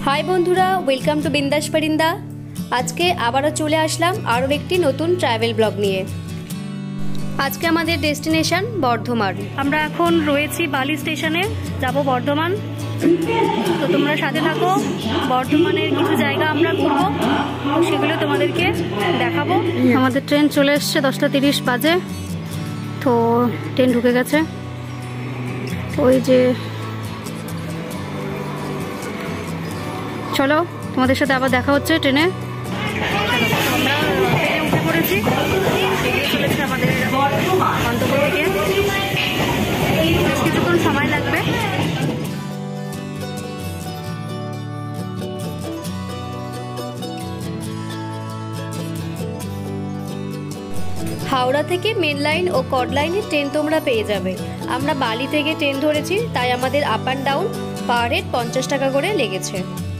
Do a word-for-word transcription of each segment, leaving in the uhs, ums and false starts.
High बंधुरा welcome to बिंदास परिंदा। आज के आबारो चले आसलाम आरो एकटी नतून ट्रैवल ब्लग निये। आज के आमादेर डेस्टिनेशन बर्धमान। आमरा एखन रयेछि बाली स्टेशने, जाबो बर्धमान। तो तोमरा साथे थाको, बर्धमानेर किछु जायगा आमरा घुरबो, तो सेगुलो तोमादेरके देखाबो। आमादेर ट्रेन चले एसेছে दसटा तीरिश बाजे, तो ट्रेन ढुके गेছে। ওই যে চলো তোমাদের সাথে আবার দেখা হচ্ছে ট্রেনে। আমরা ট্রেনে উঠে পড়েছি, এগিয়ে চলেছি আমাদের গন্তব্য থেকে। কিছুক্ষণ সময় লাগবে। হাওড়া থেকে মেন লাইন ও কড লাইনের ট্রেন তোমরা পেয়ে যাবে। আমরা বালি থেকে ট্রেন ধরেছি, তাই আমাদের up and down per head পঞ্চাশ টাকা করে লেগেছে।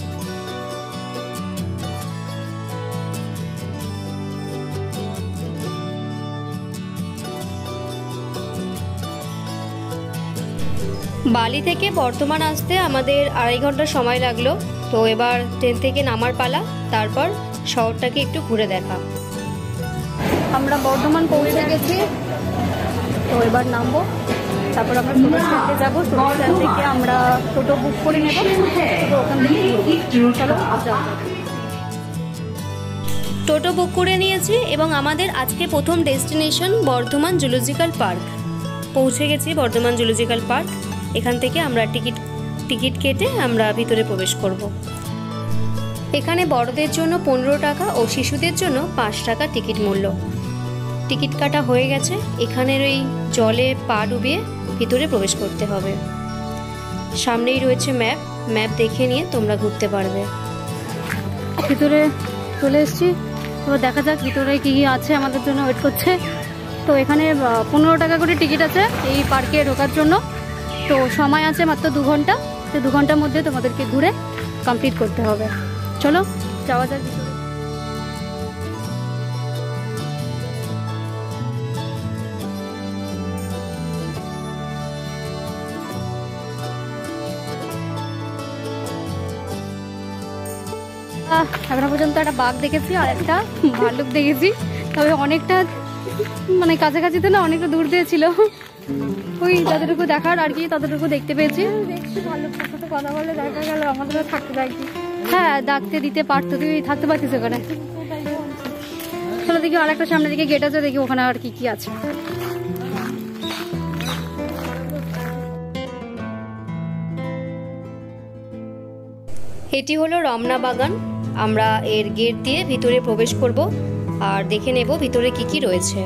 বালি থেকে বর্ধমান আসতে আমাদের আড়াই ঘন্টা সময় লাগলো। তো এবার ট্রেন থেকে নামার পালা, তারপর শহরটাকে একটু ঘুরে দেখা। আমরা বর্ধমান পৌঁছে গেছি, তো এবার নামবো, তারপর আমরা টোটো স্ট্যান্ডে যাবো। টোটো স্ট্যান্ড থেকে আমরা টোটো বুক করে নেব, তো ওখান থেকে চলো যাও। টোটো বুক করে নিয়েছি এবং আমাদের আজকে প্রথম ডেস্টিনেশন বর্ধমান জুলজিক্যাল পার্ক। পৌঁছে গেছি বর্ধমান জুলজিক্যাল পার্ক। এখান থেকে আমরা টিকিট টিকিট কেটে আমরা ভিতরে প্রবেশ করব। এখানে বড়দের জন্য পনেরো টাকা ও শিশুদের জন্য পাঁচ টাকা টিকিট মূল্য। টিকিট কাটা হয়ে গেছে। এখানের ওই জলে পা ডুবিয়ে ভিতরে প্রবেশ করতে হবে। সামনেই রয়েছে ম্যাপ, ম্যাপ দেখে নিয়ে তোমরা ঘুরতে পারবে। ভিতরে চলে এসেছি, এবার দেখা যাক ভিতরে কী কী আছে আমাদের জন্য ওয়েট করছে। তো এখানে পনেরো টাকা করে টিকিট আছে এই পার্কে ঢোকার জন্য। তো সময় আছে মাত্র দু ঘন্টা। তো দু ঘন্টার মধ্যে তোমাদেরকে ঘুরে কমপ্লিট করতে হবে। চলো যাওয়া যাক ভিতরে। এখনো পর্যন্ত একটা বাঘ দেখেছি আর একটা ভাল্লুক দেখেছি, তবে অনেকটা মানে কাছাকাছিতে না, অনেকটা দূর দিয়ে ছিল। ওই যতটুকু দেখার আর কি ততটুকু দেখতে পেয়েছি। দেখছি ভাল্লুকটার সাথে কথা বলে দেখা গেল আমাদেরও থাকতে দেয়। হ্যাঁ, ডাকতে দিতে পারতো, তুই থাকতে পারতিস ওখানে। চলো দেখি আর একটা সামনের দিকে গেট আছে, দেখি ওখানে আর কি কি আছে। এটি হলো রমনা বাগান। আমরা এর গেট দিয়ে ভিতরে প্রবেশ করব আর দেখে নেব ভিতরে কি কি রয়েছে।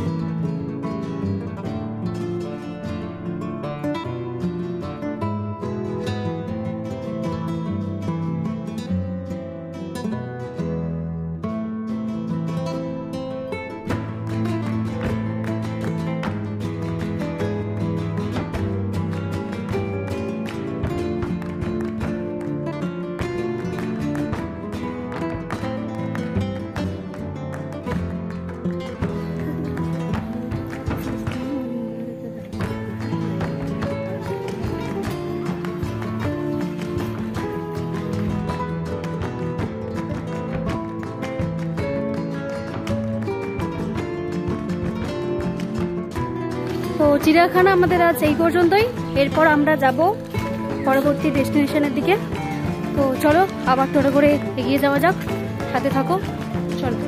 তো চিড়িয়াখানা আমাদের আজ এই পর্যন্তই। এরপর আমরা যাব পরবর্তী ডেস্টিনেশনের দিকে। তো চলো আবার টোটো করে এগিয়ে যাওয়া যাক, সাথে থাকো। চলো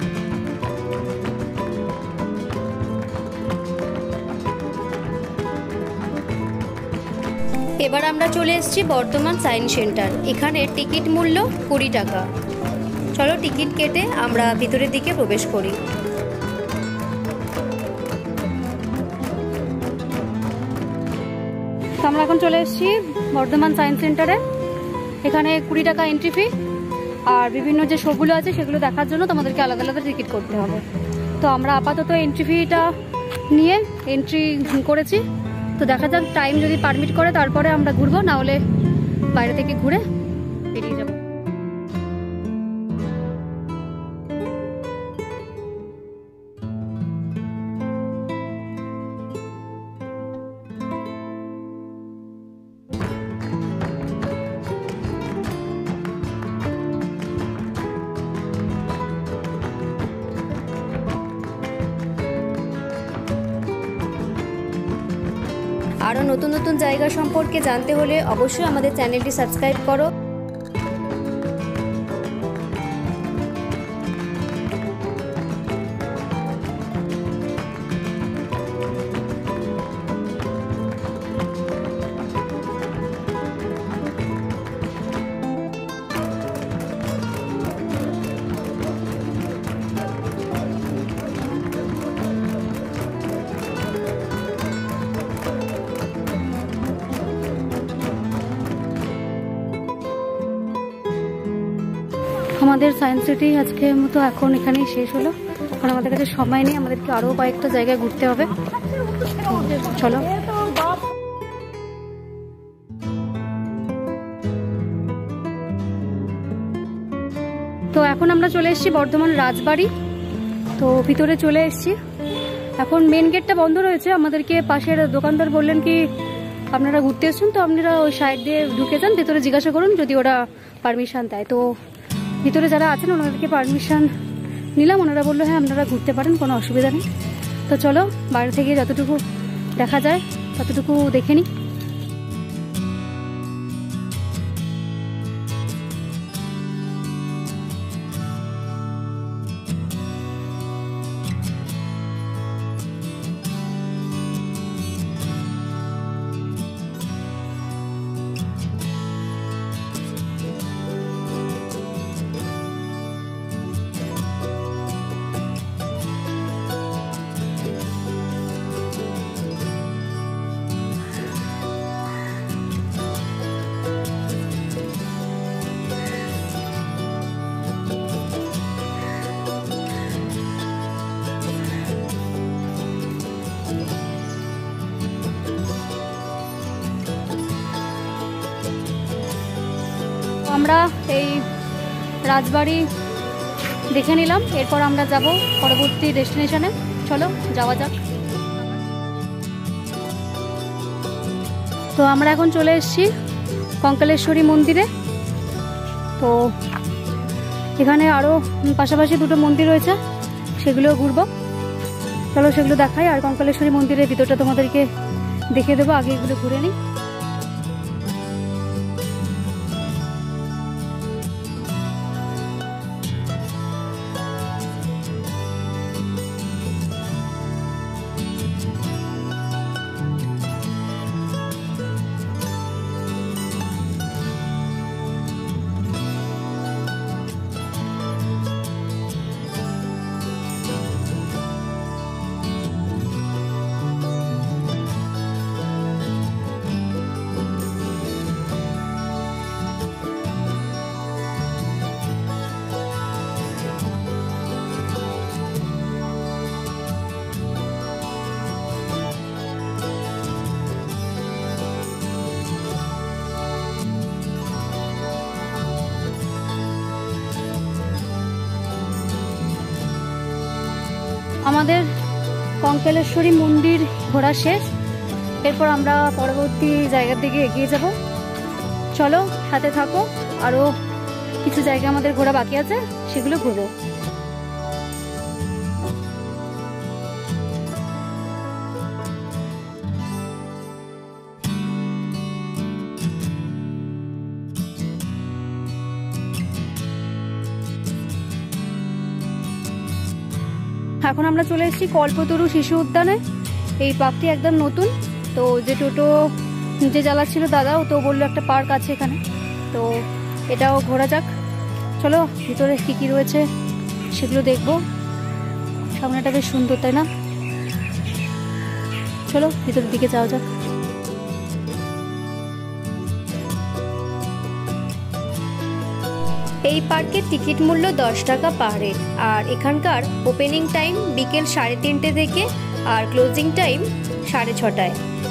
এবার আমরা চলে এসেছি বর্ধমান সায়েন্স সেন্টার। এখানে টিকিট মূল্য কুড়ি টাকা। চলো টিকিট কেটে আমরা ভিতরের দিকে প্রবেশ করি। আমরা এখন চলে এসেছি বর্ধমান সায়েন্স সেন্টারে। এখানে কুড়ি টাকা এন্ট্রি ফি, আর বিভিন্ন যে শোগুলো আছে সেগুলো দেখার জন্য তোমাদেরকে আলাদা আলাদা টিকিট করতে হবে। তো আমরা আপাতত এন্ট্রি ফিটা নিয়ে এন্ট্রি করেছি। তো দেখা যাক টাইম যদি পারমিট করে তারপরে আমরা ঘুরবো, না হলে বাইরে থেকে ঘুরে বেরিয়ে যাবো। আরও নতুন নতুন জায়গা সম্পর্কে জানতে হলে অবশ্যই আমাদের চ্যানেলটি সাবস্ক্রাইব করো। আমাদের সায়েন্স সিটি আজকের মতো এখন এখানেই শেষ হলো, কারণ আমাদের কাছে সময় নেই, আমাদেরকে আরও কয়েকটা জায়গায় ঘুরতে হবে। চলো। তো এখন আমরা চলে এসেছি বর্ধমান রাজবাড়ি। তো ভিতরে চলে এসেছি। এখন মেন গেটটা বন্ধ রয়েছে, আমাদেরকে পাশের দোকানদার বললেন কি আপনারা ঘুরতে এসেছেন তো আপনারা ওই সাইড দিয়ে ঢুকে যান, ভেতরে জিজ্ঞাসা করুন যদি ওরা পারমিশন দেয়। তো ভিতরে যারা আছেন ওনাদেরকে পারমিশন নিলাম, ওনারা বললো হ্যাঁ আপনারা ঘুরতে পারেন, কোনো অসুবিধা নেই। তো চলো বাইরে থেকে যতটুকু দেখা যায় ততটুকু দেখে নিই। আমরা এই রাজবাড়ি দেখে নিলাম, এরপর আমরা যাব পরবর্তী ডেস্টিনেশনে। চলো যাওয়া যাক। তো আমরা এখন চলে এসেছি কঙ্কালেশ্বরী মন্দিরে। তো এখানে আরও পাশাপাশি দুটো মন্দির রয়েছে, সেগুলো ঘুরবো। চলো সেগুলো দেখাই, আর কঙ্কালেশ্বরী মন্দিরের ভিতরটা তোমাদেরকে দেখিয়ে দেবো। আগে এগুলো ঘুরে নিই। আমাদের কঙ্কালেশ্বরী মন্দির ঘোরা শেষ, এরপর আমরা পরবর্তী জায়গার দিকে এগিয়ে যাব। চলো সাথে থাকো, আরও কিছু জায়গা আমাদের ঘোরা বাকি আছে, সেগুলো ঘুরবো। এখন আমরা চলে এসেছি কল্পতরু শিশু উদ্যানে। এই পার্কটি একদম নতুন। তো যে টোটো যে চালাচ্ছিল দাদা, ও তো বললো একটা পার্ক আছে এখানে, তো এটাও ঘোরা যাক। চলো ভিতরে কী কী রয়েছে সেগুলো দেখবো। সামনেটা বেশ সুন্দর, তাই না? চলো ভিতরের দিকে যাওয়া যাক। এই পার্কের টিকিট মূল্য দশ টাকা পার হেড, আর এখানকার ওপেনিং টাইম বিকেল সাড়ে তিনটে থেকে আর ক্লোজিং টাইম সাড়ে ছটায়।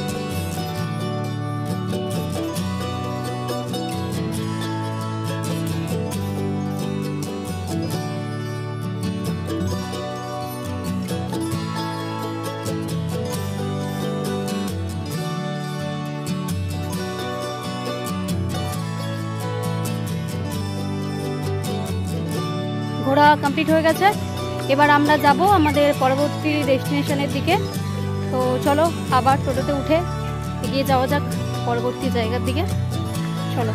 ঘোরা কমপ্লিট হয়ে গেছে, এবার আমরা যাব আমাদের পরবর্তী ডেস্টিনেশনের দিকে। তো চলো আবার টোটোতে উঠে এগিয়ে যাওয়া যাক পরবর্তী জায়গার দিকে, চলো।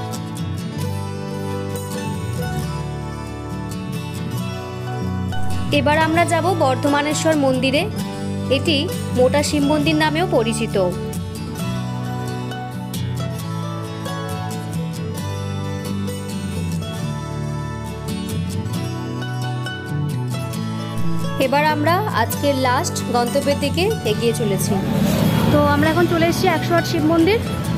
এবার আমরা যাব বর্ধমানেশ্বর মন্দিরে। এটি মোটা শিব মন্দির নামেও পরিচিত। এবার আমরা আজকের লাস্ট গন্তব্যের দিকে এগিয়ে চলেছি। তো আমরা এখন চলে এসেছি একশো আট শিব মন্দির।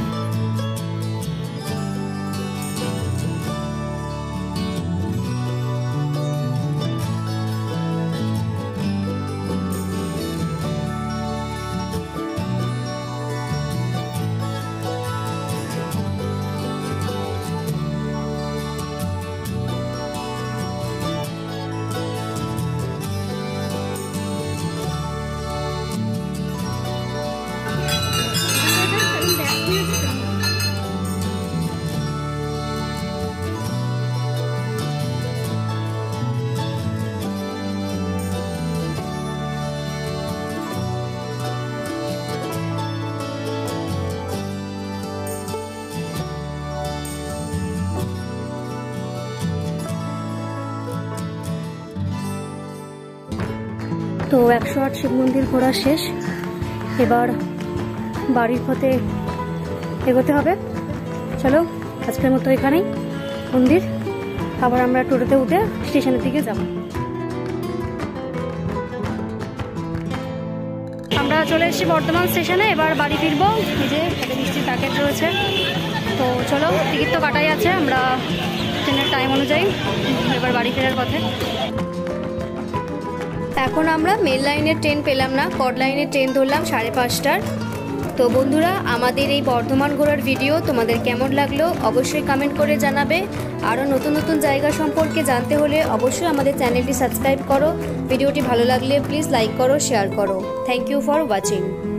তো একশো আট শিব মন্দির ঘোরা শেষ, এবার বাড়ির পথে এগোতে হবে। চলো, আজকের মতো এখানেই মন্দির, আবার আমরা টোটোতে উঠে স্টেশনের দিকে যাব। আমরা চলে এসেছি বর্ধমান স্টেশনে, এবার বাড়ি ফিরবো। এই যে একটা মিষ্টির প্যাকেট রয়েছে। তো চলো, টিকিট তো কাটাই আছে, আমরা ট্রেনের টাইম অনুযায়ী এবার বাড়ি ফেরার পথে। এখন আমরা মেল লাইনের ট্রেন পেলাম না, কড লাইনের ট্রেন ধরলাম সাড়ে পাঁচটার। তো বন্ধুরা, আমাদের এই বর্ধমান ঘোরার ভিডিও তোমাদের কেমন লাগলো অবশ্যই কমেন্ট করে জানাবে। আরও নতুন নতুন জায়গা সম্পর্কে জানতে হলে অবশ্যই আমাদের চ্যানেলটি সাবস্ক্রাইব করো। ভিডিওটি ভালো লাগলে প্লিজ লাইক করো, শেয়ার করো। Thank you for watching.